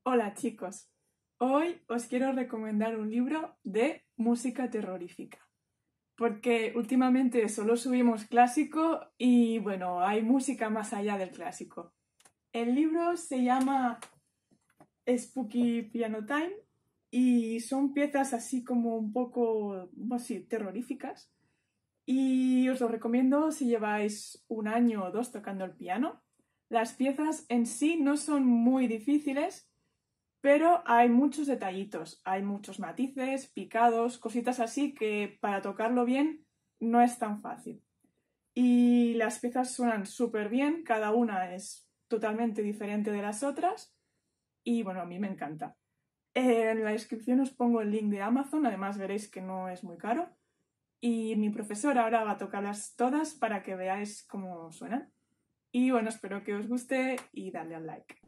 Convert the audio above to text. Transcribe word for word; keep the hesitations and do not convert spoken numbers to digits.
Hola chicos, hoy os quiero recomendar un libro de música terrorífica, porque últimamente solo subimos clásico y bueno, hay música más allá del clásico. El libro se llama Spooky Piano Time y son piezas así como un poco, así, terroríficas y os lo recomiendo si lleváis un año o dos tocando el piano. Las piezas en sí no son muy difíciles, pero hay muchos detallitos, hay muchos matices, picados, cositas así que para tocarlo bien no es tan fácil. Y las piezas suenan súper bien, cada una es totalmente diferente de las otras y bueno, a mí me encanta. En la descripción os pongo el link de Amazon, además veréis que no es muy caro. Y mi profesor ahora va a tocarlas todas para que veáis cómo suenan. Y bueno, espero que os guste y dadle al like.